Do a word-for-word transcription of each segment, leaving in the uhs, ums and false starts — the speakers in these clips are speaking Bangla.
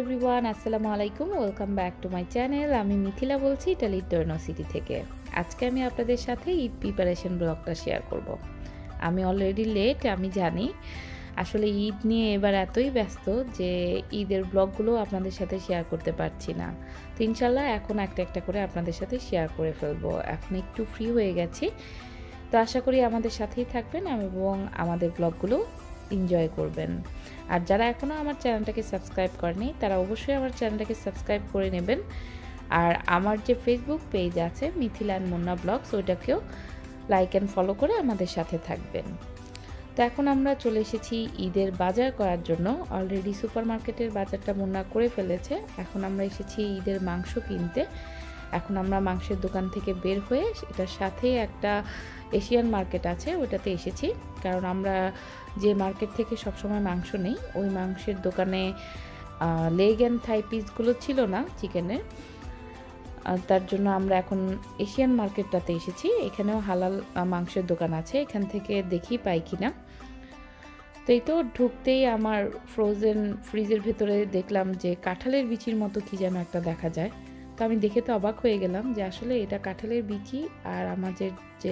এভরিওয়ান, আসসালামু আলাইকুম। Welcome back to my channel. আমি মিথিলা বলছি ইটালির টর্নো সিটি থেকে। আজকে আমি আপনাদের সাথে ঈদ প্রিপারেশন ব্লগটা শেয়ার করব। আমি অলরেডি লেট, আমি জানি। আসলে ঈদ নিয়ে এবার এতই ব্যস্ত যে ঈদের ব্লগগুলো আপনাদের সাথে শেয়ার করতে পারছি না। তো ইনশাল্লাহ এখন একটা একটা করে আপনাদের সাথে শেয়ার করে ফেলবো। এখন একটু ফ্রি হয়ে গেছি, তো আশা করি আমাদের সাথেই থাকবেন এবং আমাদের ব্লগগুলো এনজয় করবেন। আর যারা এখনও আমার চ্যানেলটাকে সাবস্ক্রাইব করেনি তারা অবশ্যই আমার চ্যানেলটাকে সাবস্ক্রাইব করে নেবেন। আর আমার যে ফেসবুক পেজ আছে মিথিলা অ্যান্ড মুন্না ব্লগস, ওইটাকেও লাইক অ্যান্ড ফলো করে আমাদের সাথে থাকবেন। তো এখন আমরা চলে এসেছি ঈদের বাজার করার জন্য। অলরেডি সুপার মার্কেটের বাজারটা মুন্না করে ফেলেছে। এখন আমরা এসেছি ঈদের মাংস কিনতে। এখন আমরা মাংসের দোকান থেকে বের হয়ে এটার সাথে একটা এশিয়ান মার্কেট আছে, ওটাতে এসেছি। কারণ আমরা যে মার্কেট থেকে সবসময় মাংস নেই, ওই মাংসের দোকানে লেগ অ্যান্ড থাই পিসগুলো ছিল না চিকেনের, তার জন্য আমরা এখন এশিয়ান মার্কেটটাতে এসেছি। এখানেও হালাল মাংসের দোকান আছে, এখান থেকে দেখি পাই কিনা। তো এই তো ঢুকতেই আমার ফ্রোজেন ফ্রিজের ভেতরে দেখলাম যে কাঁঠালের বিচির মতো কি যেন একটা দেখা যায়। তো আমি দেখে তো অবাক হয়ে গেলাম যে আসলে এটা কাঁঠালের বিচি আর আমাদের যে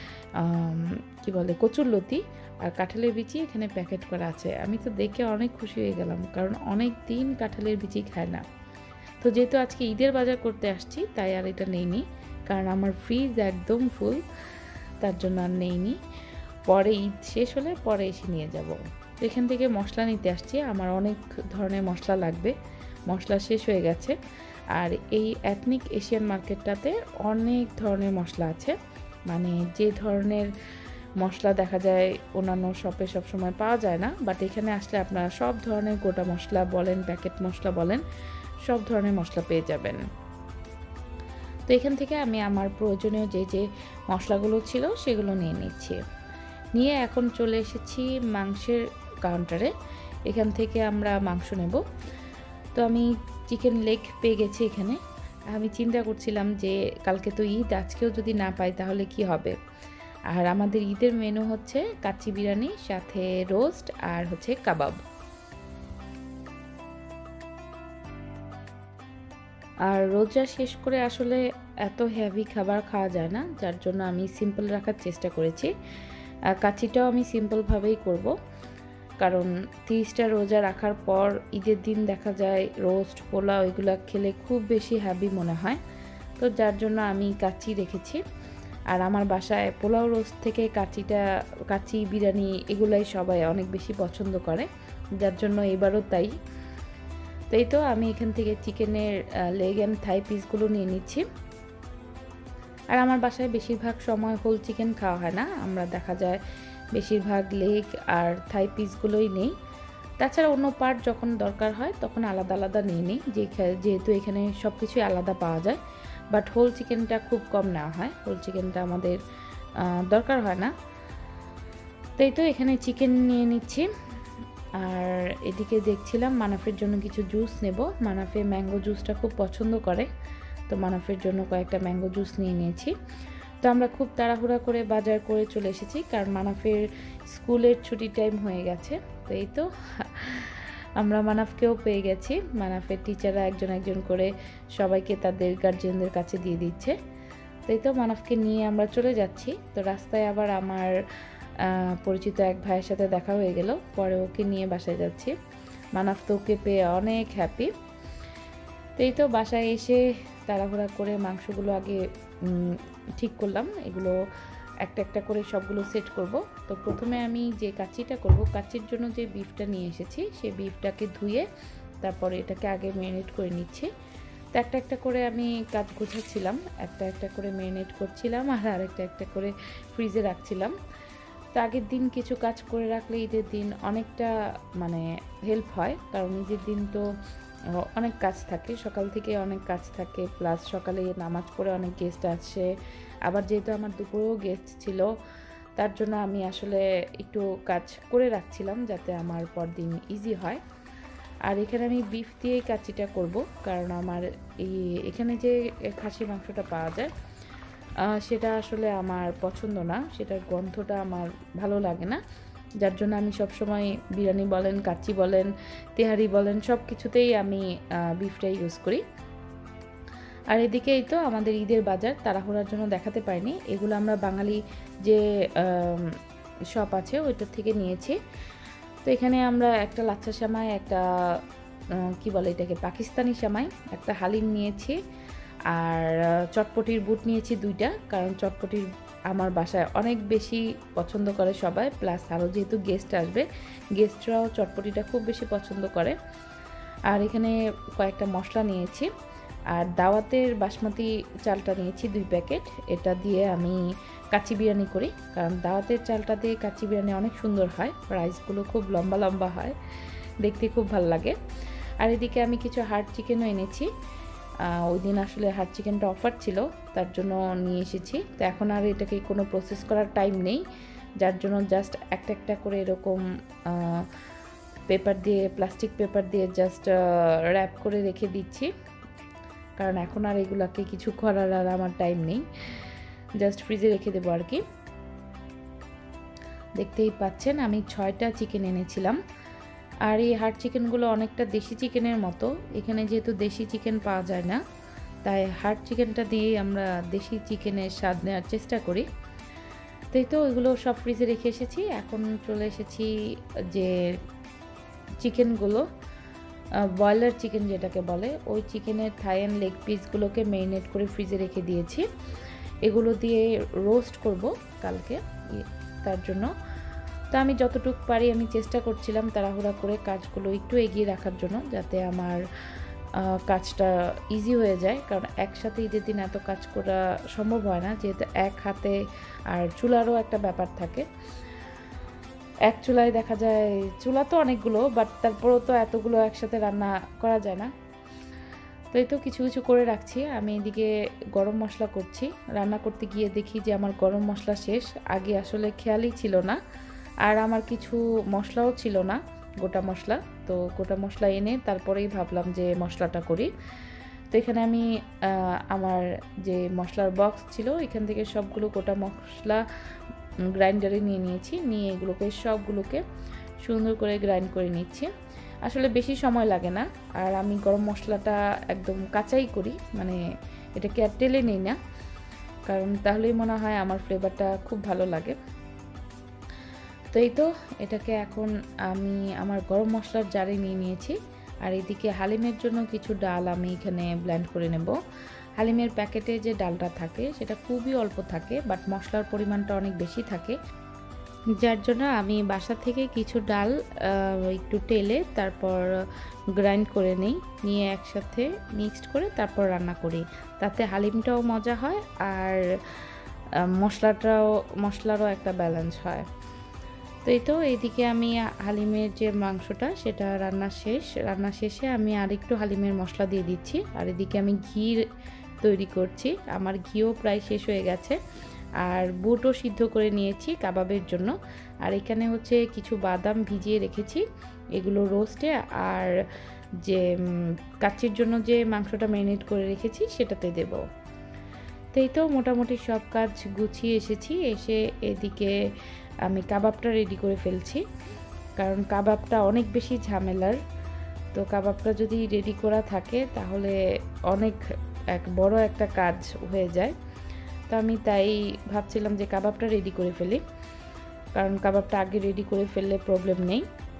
কি বলে কচুরলতি আর কাঁঠালের বিচি এখানে প্যাকেট করা আছে। আমি তো দেখে অনেক খুশি হয়ে গেলাম, কারণ অনেক দিন কাঁঠালের বিচি খায় না। তো যেহেতু আজকে ঈদের বাজার করতে আসছি তাই আর এটা নেইনি, কারণ আমার ফ্রিজ একদম ফুল, তার জন্য আর নেইনি। পরে ঈদ শেষ হলে পরে এসে নিয়ে যাব। তো এখান থেকে মশলা নিতে আসছি, আমার অনেক ধরনের মশলা লাগবে। মশলা শেষ হয়ে গেছে। আর এই এথনিক এশিয়ান মার্কেটটাতে অনেক ধরনের মশলা আছে, মানে যে ধরনের মশলা দেখা যায় অন্যান্য শপে সবসময় পাওয়া যায় না, বাট এখানে আসলে আপনারা সব ধরনের গোটা মশলা বলেন, প্যাকেট মশলা বলেন, সব ধরনের মশলা পেয়ে যাবেন। তো এখান থেকে আমি আমার প্রয়োজনীয় যে যে মশলাগুলো ছিল সেগুলো নিয়ে নিচ্ছি। নিয়ে এখন চলে এসেছি মাংসের কাউন্টারে। এখান থেকে আমরা মাংস নেব। তো আমি চিকেন লেগ পেয়ে গেছি এখানে। আমি চিন্তা করছিলাম যে কালকে তো ঈদ, আজকেও যদি না পাই তাহলে কি হবে। আর আমাদের ঈদের মেনু হচ্ছে কাচ্চি বিরিয়ানি, সাথে রোস্ট আর হচ্ছে কাবাব। আর রোজা শেষ করে আসলে এত হেভি খাবার খাওয়া যায় না, যার জন্য আমি সিম্পল রাখার চেষ্টা করেছি। কাচ্চিটাও আমি সিম্পলভাবেই করব, কারণ তিরিশটা রোজা রাখার পর ঈদের দিন দেখা যায় রোস্ট পোলাও এগুলো খেলে খুব বেশি হ্যাভি মনে হয়। তো যার জন্য আমি কাচ্চি রেখেছি। আর আমার বাসায় পোলাও রোস্ট থেকে কাচ্চিটা কাচ্চি বিরিয়ানি এগুলাই সবাই অনেক বেশি পছন্দ করে, যার জন্য এবারও তাই। তো এই তো আমি এখান থেকে চিকেনের লেগ অ্যান্ড থাই পিসগুলো নিয়ে নিচ্ছি। আর আমার বাসায় বেশিরভাগ সময় হোল চিকেন খাওয়া হয় না, আমরা দেখা যায় বেশিরভাগ লেগ আর থাই পিসগুলোই নেই। তাছাড়া অন্য পার্ট যখন দরকার হয় তখন আলাদা আলাদা নিয়ে নিই, যে যেহেতু এখানে সব কিছুই আলাদা পাওয়া যায়। বাট হোল চিকেনটা খুব কম নেওয়া হয়, হোল চিকেনটা আমাদের দরকার হয় না। তাই তো এখানে চিকেন নিয়ে নিচ্ছি। আর এদিকে দেখছিলাম মানাফের জন্য কিছু জুস নেব। মানাফে ম্যাঙ্গো জুসটা খুব পছন্দ করে, তো মানাফের জন্য কয়েকটা ম্যাঙ্গো জুস নিয়ে নিয়েছি। তো আমরা খুব তাড়াহুড়া করে বাজার করে চলে এসেছি, কারণ মানাফের স্কুলের ছুটি টাইম হয়ে গেছে। তো এই তো আমরা মানাফকেও পেয়ে গেছি। মানাফের টিচাররা একজন একজন করে সবাইকে তাদের গার্জিয়ানদের কাছে দিয়ে দিচ্ছে। তো এই তো মানাফকে নিয়ে আমরা চলে যাচ্ছি। তো রাস্তায় আবার আমার পরিচিত এক ভাইয়ের সাথে দেখা হয়ে গেল, পরে ওকে নিয়ে বাসায় যাচ্ছি। মানাফ তো ওকে পেয়ে অনেক হ্যাপি। তো এই তো বাসায় এসে তাড়াহুড়া করে মাংসগুলো আগে ঠিক করলাম, এগুলো একটা একটা করে সবগুলো সেট করব। তো প্রথমে আমি যে কাচ্চিটা করব, কাচ্চির জন্য যে বিফটা নিয়ে এসেছি সেই বিফটাকে ধুয়ে তারপরে এটাকে আগে ম্যারিনেট করে নিচ্ছি। তো একটা একটা করে আমি কাজ গোছাচ্ছিলাম, একটা একটা করে ম্যারিনেট করছিলাম আর আরেকটা একটা করে ফ্রিজে রাখছিলাম। তো আগের দিন কিছু কাজ করে রাখলে ঈদের দিন অনেকটা মানে হেল্প হয়, কারণ ঈদের দিন তো অনেক কাজ থাকে, সকাল থেকে অনেক কাজ থাকে, প্লাস সকালে নামাজ পড়ে অনেক গেস্ট আসে। আবার যেহেতু আমার দুপুরেও গেস্ট ছিল, তার জন্য আমি আসলে একটু কাজ করে রাখছিলাম যাতে আমার পরদিন ইজি হয়। আর এখানে আমি বিফ দিয়েই কাচ্চিটা করব, কারণ আমার এই এখানে যে খাসি মাংসটা পাওয়া যায় সেটা আসলে আমার পছন্দ না, সেটার গন্ধটা আমার ভালো লাগে না। যার জন্য আমি সবসময় বিরিয়ানি বলেন, কাচ্চি বলেন, তেহারি বলেন, সব কিছুতেই আমি বিফটাই ইউজ করি। আর এদিকে এই তো আমাদের ঈদের বাজার তাড়াহুড়ার জন্য দেখাতে পারিনি। এগুলো আমরা বাঙালি যে শপ আছে ওইটার থেকে নিয়েছি। তো এখানে আমরা একটা লাচ্ছা সেমাই, একটা কি বলে এটাকে পাকিস্তানি সেমাই, একটা হালিম নিয়েছি, আর চটপটির বুট নিয়েছি দুইটা, কারণ চটপটির আমার বাসায় অনেক বেশি পছন্দ করে সবাই, প্লাস আরও যেহেতু গেস্ট আসবে, গেস্টরাও চটপটিটা খুব বেশি পছন্দ করে। আর এখানে কয়েকটা মশলা নিয়েছি, আর দাওয়াতের বাসমতি চালটা নিয়েছি দুই প্যাকেট। এটা দিয়ে আমি কাচ্চি বিরিয়ানি করি, কারণ দাওয়াতের চালটা দিয়ে কাচ্চি বিরিয়ানি অনেক সুন্দর হয়, রাইসগুলো খুব লম্বা লম্বা হয়, দেখতে খুব ভালো লাগে। আর এদিকে আমি কিছু হার্ড চিকেনও এনেছি, ওই দিন আসলে হার্ড চিকেনটা অফার ছিল, তার জন্য নিয়ে এসেছি। তো এখন আর এটাকে কোনো প্রসেস করার টাইম নেই, যার জন্য জাস্ট একটা একটা করে এরকম পেপার দিয়ে, প্লাস্টিক পেপার দিয়ে জাস্ট র্যাপ করে রেখে দিচ্ছি, কারণ এখন আর এগুলাকে কিছু করার আর আমার টাইম নেই, জাস্ট ফ্রিজে রেখে দেবো আর কি। দেখতেই পাচ্ছেন আমি ছয়টা চিকেন এনেছিলাম। আর এই হার্ড চিকেনগুলো অনেকটা দেশি চিকেনের মতো, এখানে যেহেতু দেশি চিকেন পাওয়া যায় না, তাই হার্ড চিকেনটা দিয়েই আমরা দেশি চিকেনের স্বাদ নেওয়ার চেষ্টা করি। তাই তো ওইগুলো সব ফ্রিজে রেখে এসেছি। এখন চলে এসেছি যে চিকেনগুলো, ব্রয়লার চিকেন যেটাকে বলে, ওই চিকেনের থাই অ্যান্ড লেগ পিসগুলোকে ম্যারিনেট করে ফ্রিজে রেখে দিয়েছি। এগুলো দিয়ে রোস্ট করব কালকে, তার জন্য। তো আমি যতটুকু পারি আমি চেষ্টা করছিলাম তাড়াহুড়া করে কাজগুলো একটু এগিয়ে রাখার জন্য, যাতে আমার কাজটা ইজি হয়ে যায়, কারণ একসাথে ঈদের দিন এত কাজ করা সম্ভব হয় না, যেহেতু এক হাতে, আর চুলারও একটা ব্যাপার থাকে। এক চুলায় দেখা যায়, চুলা তো অনেকগুলো, বাট তারপরেও তো এতগুলো একসাথে রান্না করা যায় না। তো এই তো কিছু কিছু করে রাখছি। আমি এদিকে গরম মশলা করছি, রান্না করতে গিয়ে দেখি যে আমার গরম মশলা শেষ, আগে আসলে খেয়ালই ছিল না। আর আমার কিছু মশলাও ছিল না, গোটা মশলা, তো গোটা মশলা এনে তারপরেই ভাবলাম যে মশলাটা করি। তো এখানে আমি আমার যে মশলার বক্স ছিল এখান থেকে সবগুলো গোটা মশলা গ্রাইন্ডারে নিয়ে নিয়েছি, নিয়ে এগুলোকে সবগুলোকে সুন্দর করে গ্রাইন্ড করে নিচ্ছি। আসলে বেশি সময় লাগে না, আর আমি গরম মশলাটা একদম কাঁচাই করি, মানে এটাকে আর টেলে নিই না, কারণ তাহলেই মনে হয় আমার ফ্লেভারটা খুব ভালো লাগে। তো এই তো এটাকে এখন আমি আমার গরম মশলার জারে নিয়ে নিয়েছি। আর এদিকে হালিমের জন্য কিছু ডাল আমি এখানে ব্লেন্ড করে নেব। হালিমের প্যাকেটে যে ডালটা থাকে সেটা খুবই অল্প থাকে, বাট মশলার পরিমাণটা অনেক বেশি থাকে, যার জন্য আমি বাসা থেকে কিছু ডাল একটু টেলে তারপর গ্রাইন্ড করে নিই, নিয়ে একসাথে মিক্সড করে তারপর রান্না করি, তাতে হালিমটাও মজা হয় আর মশলাটাও মশলারও একটা ব্যালেন্স হয়। তো এই তো এইদিকে আমি হালিমের যে মাংসটা সেটা রান্না শেষ, রান্না শেষে আমি আরেকটু হালিমের মশলা দিয়ে দিচ্ছি। আর এদিকে আমি ঘি তৈরি করছি, আমার ঘিও প্রায় শেষ হয়ে গেছে। আর বুটও সিদ্ধ করে নিয়েছি কাবাবের জন্য। আর এখানে হচ্ছে কিছু বাদাম ভিজিয়ে রেখেছি, এগুলো রোস্টে, আর যে কাচ্চির জন্য যে মাংসটা ম্যারিনেট করে রেখেছি সেটাতে দেব। তো এই তো মোটামুটি সব কাজ গুছিয়ে এসেছি, এসে এদিকে আমি কাবাবটা রেডি করে ফেলছি, কারণ কাবাবটা অনেক বেশি ঝামেলার। তো কাবাবটা যদি রেডি করা থাকে তাহলে অনেক এক বড় একটা কাজ হয়ে যায়। তো আমি তাই ভাবছিলাম যে কাবাবটা রেডি করে ফেলি, কারণ কাবাবটা আগে রেডি করে ফেললে প্রবলেম নেই,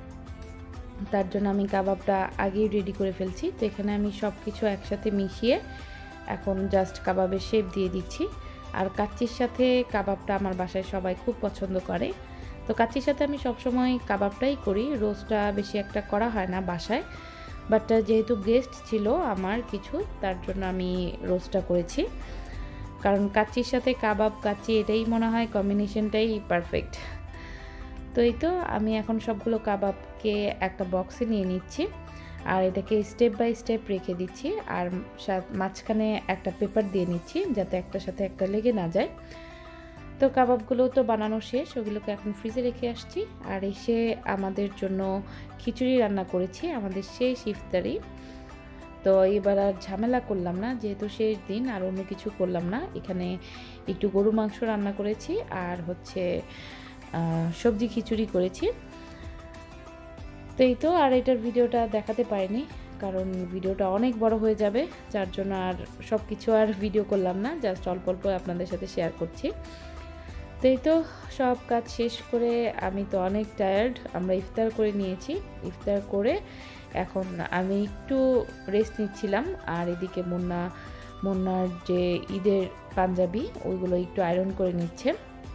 তার জন্য আমি কাবাবটা আগেই রেডি করে ফেলছি। তো এখানে আমি সব কিছু একসাথে মিশিয়ে এখন জাস্ট কাবাবের শেপ দিয়ে দিচ্ছি। আর কাচ্চির সাথে কাবাবটা আমার বাসায় সবাই খুব পছন্দ করে, তো কাচ্চির সাথে আমি সবসময় কাবাবটাই করি, রোস্টটা বেশি একটা করা হয় না বাসায়, বাট যেহেতু গেস্ট ছিল আমার কিছু, তার জন্য আমি রোস্টটা করেছি, কারণ কাচ্চির সাথে কাবাব কাচ্চি এটাই মনে হয় কম্বিনেশনটাই পারফেক্ট। তো এই তো আমি এখন সবগুলো কাবাবকে একটা বক্সে নিয়ে নিচ্ছি, আর এটাকে স্টেপ বাই স্টেপ রেখে দিচ্ছি, আর মাঝখানে একটা পেপার দিয়ে নিচ্ছি যাতে একটার সাথে একটা লেগে না যায়। তো কাবাবগুলো তো বানানো শেষ, ওগুলোকে এখন ফ্রিজে রেখে আসছি। আর এসে আমাদের জন্য খিচুড়ি রান্না করেছি, আমাদের শেষ ইফতারি। তো এবার আর ঝামেলা করলাম না, যেহেতু শেষ দিন, আর অন্য কিছু করলাম না। এখানে একটু গরু মাংস রান্না করেছি, আর হচ্ছে সবজি খিচুড়ি করেছি। তো এই তো, আর এটার ভিডিওটা দেখাতে পারিনি কারণ ভিডিওটা অনেক বড় হয়ে যাবে, যার জন্য আর সব কিছু আর ভিডিও করলাম না, জাস্ট অল্প অল্প আপনাদের সাথে শেয়ার করছি। তো এই তো সব কাজ শেষ করে আমি তো অনেক টায়ার্ড, আমরা ইফতার করে নিয়েছি। ইফতার করে এখন আমি একটু রেস্ট নিচ্ছিলাম, আর এদিকে মুন্না মুন্নার যে ঈদের পাঞ্জাবি ওইগুলো একটু আয়রন করে নিচ্ছে।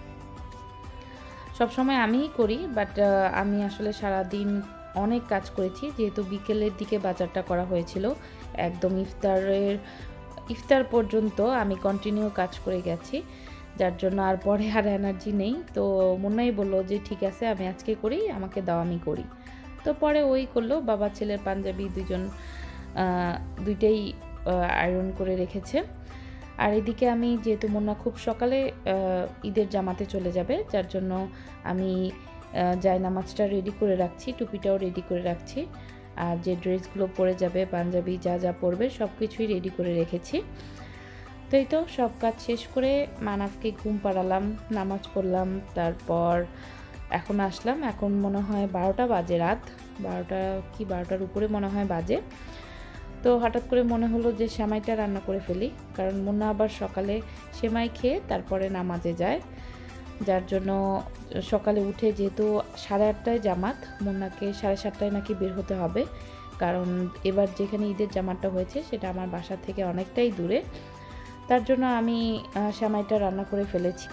সবসময় আমিই করি, বাট আমি আসলে সারা দিন অনেক কাজ করেছি, যেহেতু বিকেলের দিকে বাজারটা করা হয়েছিল, একদম ইফতারের ইফতার পর্যন্ত আমি কন্টিনিউ কাজ করে গেছি, যার জন্য আর পরে আর এনার্জি নেই। তো মুন্নাই বললো যে ঠিক আছে আমি আজকে করি, আমাকে দাও আমি করি। তো পরে ওই করলো, বাবা ছেলের পাঞ্জাবি দুজন দুইটাই আয়রন করে রেখেছে। আর এদিকে আমি যেহেতু মুন্না খুব সকালে ঈদের জামাতে চলে যাবে, যার জন্য আমি জায়নামাজটা রেডি করে রাখছি, টুপিটাও রেডি করে রাখছি, আর যে ড্রেসগুলো পরে যাবে পাঞ্জাবি যা যা পরবে সব কিছুই রেডি করে রেখেছি। তো এই তো সব কাজ শেষ করে মানাফকে ঘুম পাড়ালাম, নামাজ পড়লাম, তারপর এখন আসলাম। এখন মনে হয় বারোটা বাজে, রাত বারোটা কি বারোটার উপরে মনে হয় বাজে। তো হঠাৎ করে মনে হলো যে সেমাইটা রান্না করে ফেলি, কারণ মুন্না আবার সকালে সেমাই খেয়ে তারপরে নামাজে যায়, যার জন্য সকালে উঠে যেহেতু সাড়ে আটটায় জামাত, মুন্নাকে সাড়ে সাতটায় নাকি বের হতে হবে, কারণ এবার যেখানে ঈদের জামাতটা হয়েছে সেটা আমার বাসা থেকে অনেকটাই দূরে, তার জন্য আমি সেমাইটা রান্না করে ফেলেছি।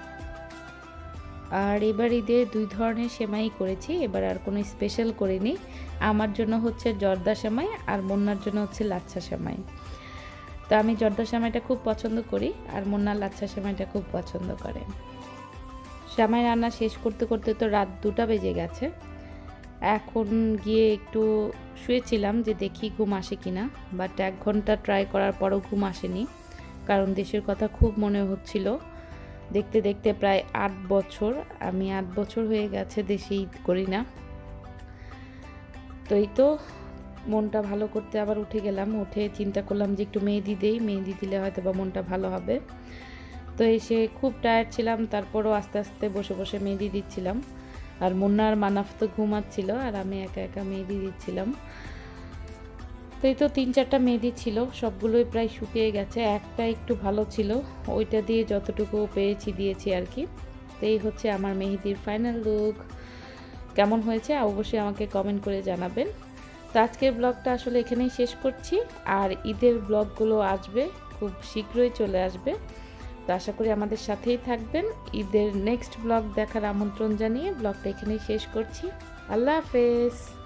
আর এবার ঈদে দুই ধরনের সেমাই করেছি, এবার আর কোনো স্পেশাল করিনি। আমার জন্য হচ্ছে জর্দা সেমাই, আর মুন্নার জন্য হচ্ছে লাচ্ছা সেমাই। তো আমি জর্দা সেমাইটা খুব পছন্দ করি, আর মুন্না লাচ্ছা সেমাইটা খুব পছন্দ করে। সেমাই রান্না শেষ করতে করতে তো রাত দুটা বেজে গেছে। এখন গিয়ে একটু শুয়েছিলাম যে দেখি ঘুম আসে কিনা, বাট এক ঘন্টা ট্রাই করার পরও ঘুম আসেনি, কারণ দেশের কথা খুব মনে হচ্ছিল। দেখতে দেখতে প্রায় আট বছর আমি আট বছর হয়ে গেছে দেশে ঈদ করি না। তো এই তো মনটা ভালো করতে আবার উঠে গেলাম, উঠে চিন্তা করলাম যে একটু মেহেদি দেই, মেহেদি দিলে হয়তো বা মনটা ভালো হবে। তো এসে খুব টায়ার্ড ছিলাম, তারপরও আস্তে আস্তে বসে বসে মেহেদি দিচ্ছিলাম, আর মুন্নার মানাফ তো ঘুমাচ্ছিল আর আমি একা একা মেহেদি দিচ্ছিলাম। তো এই তো তিন চারটা মেহেদি ছিল, সবগুলোই প্রায় শুকিয়ে গেছে, একটা একটু ভালো ছিল, ওইটা দিয়ে যতটুকু পেয়েছি দিয়েছি আর কি। তো এই হচ্ছে আমার মেহেদির ফাইনাল লুক। কেমন হয়েছে অবশ্যই আমাকে কমেন্ট করে জানাবেন। তো আজকের ব্লগটা আসলে এখানেই শেষ করছি, আর ঈদের ব্লগগুলো আসবে খুব শীঘ্রই চলে আসবে, তো আশা করি আমাদের সাথেই থাকবেন। ঈদের নেক্সট ব্লগ দেখার আমন্ত্রণ জানিয়ে ব্লগটা এখানেই শেষ করছি। আল্লাহ হাফেজ।